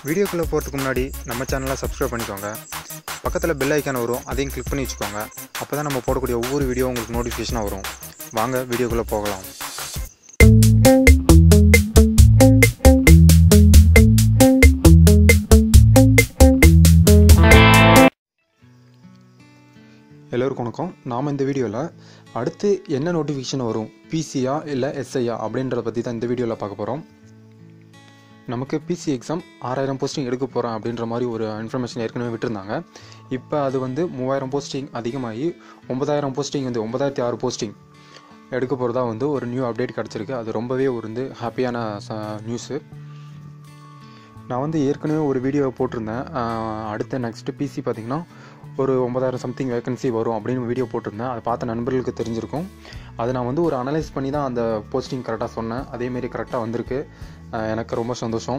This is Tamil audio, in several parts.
வீடியோக்குள்ளே போகிறதுக்கு முன்னாடி நம்ம சேனலை சப்ஸ்கிரைப் பண்ணிக்கோங்க. பக்கத்தில் பெல் ஐக்கான் வரும், அதையும் கிளிக் பண்ணி வச்சுக்கோங்க. அப்போ தான் நம்ம போடக்கூடிய ஒவ்வொரு வீடியோ உங்களுக்கு நோட்டிஃபிகேஷனாக வரும். வாங்க வீடியோக்குள்ளே போகலாம். எல்லோருக்கும் வணக்கம். நாம் இந்த வீடியோவில் அடுத்து என்ன நோட்டிஃபிகேஷன் வரும், பிசியா இல்லை எஸ்ஐயா அப்படின்றத பற்றி தான் இந்த வீடியோவில் பார்க்க போகிறோம். நமக்கு பிசி எக்ஸாம் 6000 போஸ்டிங் எடுக்க போகிறோம் அப்படின்ற மாதிரி ஒரு இன்ஃபர்மேஷன் ஏற்கனவே விட்டுருந்தாங்க. இப்போ அது 3000 போஸ்டிங் அதிகமாகி 9000 போஸ்டிங் 9006 போஸ்டிங் எடுக்க போகிறதா ஒரு நியூ அப்டேட் கிடச்சிருக்கு. அது ரொம்பவே ஹாப்பியான நியூஸு. நான் ஏற்கனவே ஒரு வீடியோ போட்டிருந்தேன். அடுத்த நெக்ஸ்ட்டு பிசி பார்த்திங்கன்னா ஒரு 9000 சம்திங் வேகன்சி வரும் அப்படின்னு வீடியோ போட்டிருந்தேன். அதை பார்த்த நண்பர்களுக்கு தெரிஞ்சிருக்கும். அதை நான் ஒரு அனலைஸ் பண்ணி தான் அந்த போஸ்டிங் கரெக்டாக சொன்னேன். அதேமாரி கரெக்டாக வந்திருக்கு. எனக்கு ரொம்ப சந்தோஷம்.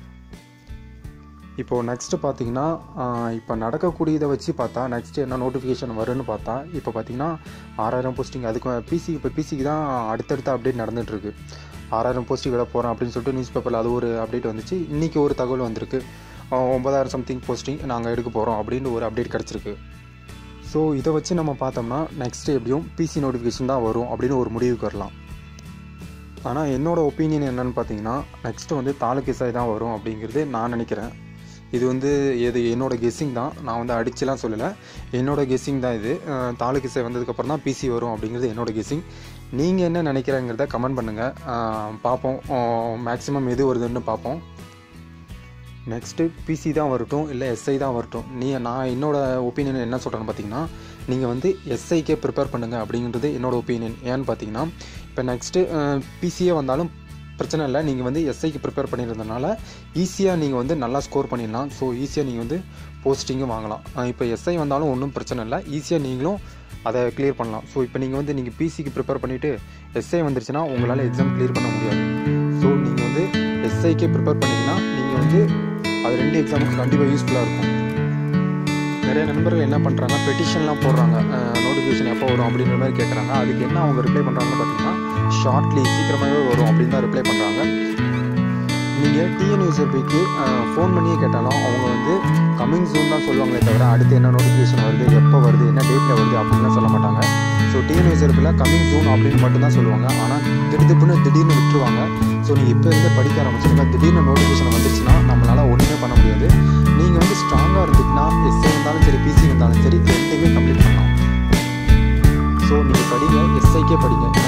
இப்போது நெக்ஸ்ட்டு பார்த்திங்கன்னா இப்போ நடக்கக்கூடியதை வச்சு பார்த்தா நெக்ஸ்ட்டு என்ன நோட்டிஃபிகேஷன் வரும்னு பார்த்தா இப்போ பார்த்திங்கன்னா 6000 போஸ்டிங் அதுக்கு இப்போ பிசிக்கு தான் அடுத்தடுத்த அப்டேட் நடந்துகிட்ருக்கு. 6000 போஸ்டிங் விட போகிறோம் அப்படின்னு சொல்லிட்டு நியூஸ் பேப்பரில் அது ஒரு அப்டேட் வந்துச்சு. இன்றைக்கி ஒரு தகவல் வந்திருக்கு, 9000 சம்திங் போஸ்டிங் நாங்கள் எடுக்க போகிறோம் அப்படின்னு ஒரு அப்டேட் கிடச்சிருக்கு. ஸோ இதை வச்சு நம்ம பார்த்தோம்னா நெக்ஸ்ட்டு எப்படியும் பிசி நோட்டிஃபிகேஷன் தான் வரும் அப்படின்னு ஒரு முடிவுக்கு வரலாம். ஆனால் என்னோடய ஒப்பீனியன் என்னென்னு பார்த்தீங்கன்னா நெக்ஸ்ட்டு தாலுக் எஸ்ஐ தான் வரும் அப்படிங்கிறது நான் நினைக்கிறேன். இது என்னோடய கெஸ்ஸிங் தான். நான் அடிச்சுலாம் சொல்லலை, என்னோடய கெஸ்ஸிங் தான் இது. தாலுக் எஸ்ஐ வந்ததுக்கப்புறம் தான் பிசி வரும் அப்படிங்கிறது என்னோடய கெஸ்ஸிங். நீங்கள் என்ன நினைக்கிறேங்கிறத கமெண்ட் பண்ணுங்கள், பார்ப்போம். மேக்ஸிமம் எது வருதுன்னு பார்ப்போம். நெக்ஸ்ட்டு பிசி தான் வரட்டும் இல்லை எஸ்ஐ தான் வரட்டும், நான் என்னோடய ஒப்பீனியன் என்ன சொல்கிறேன்னு பார்த்தீங்கன்னா நீங்கள் எஸ்ஐக்கே ப்ரிப்பேர் பண்ணுங்கள் அப்படிங்கிறது என்னோடய ஒப்பீனியன். ஏன்னு பார்த்தீங்கன்னா இப்போ நெக்ஸ்ட்டு பிசியே வந்தாலும் பிரச்சனை இல்லை, நீங்கள் எஸ்ஐக்கு ப்ரிப்பேர் பண்ணியிருந்தனால ஈஸியாக நீங்கள் நல்லா ஸ்கோர் பண்ணிடலாம். ஸோ ஈஸியாக நீங்கள் போஸ்டிங்கும் வாங்கலாம். இப்போ எஸ்ஐ வந்தாலும் ஒன்றும் பிரச்சனை இல்லை, ஈஸியாக நீங்களும் அதை கிளியர் பண்ணலாம். ஸோ இப்போ நீங்கள் நீங்கள் பிசிக்கு ப்ரிப்பேர் பண்ணிவிட்டு எஸ்ஐ வந்துருச்சுன்னா உங்களால் எக்ஸாம் கிளியர் பண்ண முடியாது. ஸோ நீங்கள் எஸ்ஐக்கே ப்ரிப்பேர் பண்ணிங்கன்னா நீங்கள் அது 2 எக்ஸாமுக்கு கண்டிப்பாக யூஸ்ஃபுல்லாக இருக்கும். நிறைய நண்பர்கள் என்ன பண்ணுறாங்க, பெட்டிஷன்லாம் போடுறாங்க, நோட்டிஃபிகேஷன் எப்போ வரும் அப்படின்ற மாதிரி கேட்குறாங்க. அதுக்கு என்ன அவங்க ரிப்ளை பண்ணுறாங்கன்னு பார்த்தீங்கன்னா ஷார்ட்லி சீக்கிரமாகவே வரும் அப்படின்னு தான் ரிப்ளை பண்ணுறாங்க. நீங்கள் டிஎன்யூஎஸ்ஆர்பிக்கு ஃபோன் பண்ணியே கேட்டாலும் அவங்க கம்மிங் ஜூன் தான் சொல்லுவாங்களே தவிர அடுத்து என்ன நோட்டிஃபிகேஷன் வருது, எப்போ வருது, என்ன டேட்டில் வருது அப்படின்லாம் சொல்ல மாட்டாங்க. ஸோ டிஎன்யூஎஸ்ஆர்பியில் கம்மிங் ஜூன் அப்படின்னு மட்டும்தான் சொல்லுவாங்க. ஆனால் திடீர்னு விட்டுருவாங்க. ஸோ நீங்கள் இப்போ இருந்தே படிக்க ஆரம்பிச்சிருங்க. திடீர்னு நோட்டிஃபிகேஷன் வந்துருச்சுன்னா நம்மளால் ஒன்றுமே பண்ண முடியாது. நீங்கள் ஸ்ட்ராங்காக இருந்துச்சுன்னா எஸ்ஐ இருந்தாலும் சரி பிசி இருந்தாலும் சரி ரெண்டுமே கம்ப்ளீட் பண்ணலாம். ஸோ நீங்கள் படிங்க, எஸ்ஐக்கே படிங்க.